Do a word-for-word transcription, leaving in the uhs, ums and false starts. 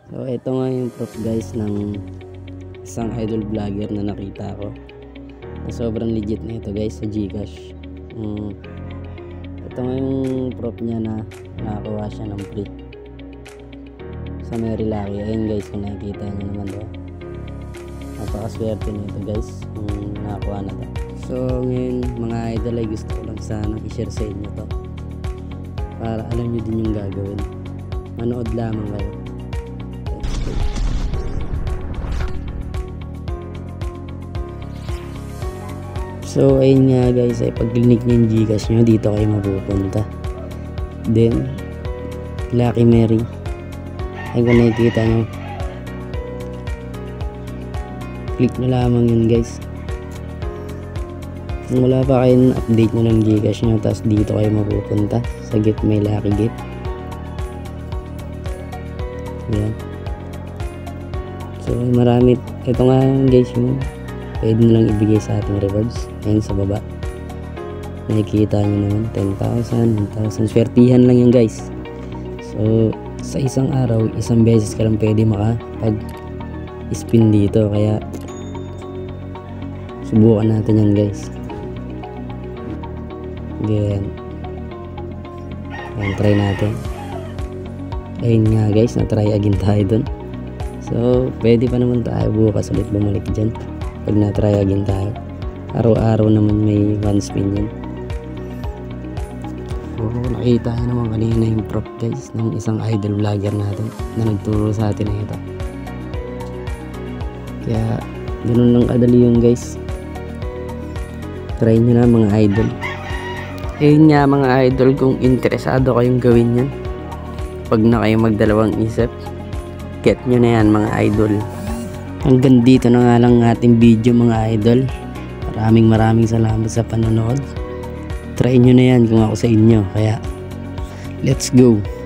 So ito nga yung proof guys ng isang idol vlogger na nakita ko na sobrang legit na ito guys sa Gcash. um, ito nga yung proof niya na nakakuha siya ng free sa Mary Lucky. Ayun guys, kung nakikita nyo naman doon, napakaswerte nito guys kung nakakuha na to. So ngayon mga idol ay gusto ko lang sana i-share sa inyo to para alam nyo din yung gagawin. Manood lamang kayo. So ayun nga guys, ay pag clinic nyo yung Gcash nyo, dito kayo mapupunta. Then Lucky Mary, ay kung nakikita nyo, click nyo lamang yun guys. Kung wala pa kayo, update nyo ng Gcash nyo, tapos dito kayo mapupunta sa Get My Lucky Gift. Yan. So marami, ito nga guys yung pwede nyo lang ibigay sa ating rewards. Ayan sa baba, nakikita nyo naman ten thousand, one thousand, swertihan lang yan guys. So sa isang araw, isang beses ka lang pwede makapag spin dito, kaya subukan natin yan guys. Again, ayan, try natin. Ayun nga guys, na try again tayo dun. So pwede pa naman tayo bukas ulit bumalik dyan pag na try again tayo. Araw-araw naman may one spin yan. So nakita nyo naman kanina yung prop guys ng isang idol vlogger natin na nagturo sa atin na ito. Kaya ganun lang kadali yung guys. Try nyo na mga idol. Ayun nga mga idol, kung interesado kayong gawin yan, pag na kayo magdalawang isip, get nyo na yan mga idol. Hanggang dito na nga lang ating video mga idol. Maraming maraming salamat sa panonood. Try nyo na yan kung ako sa inyo. Kaya let's go.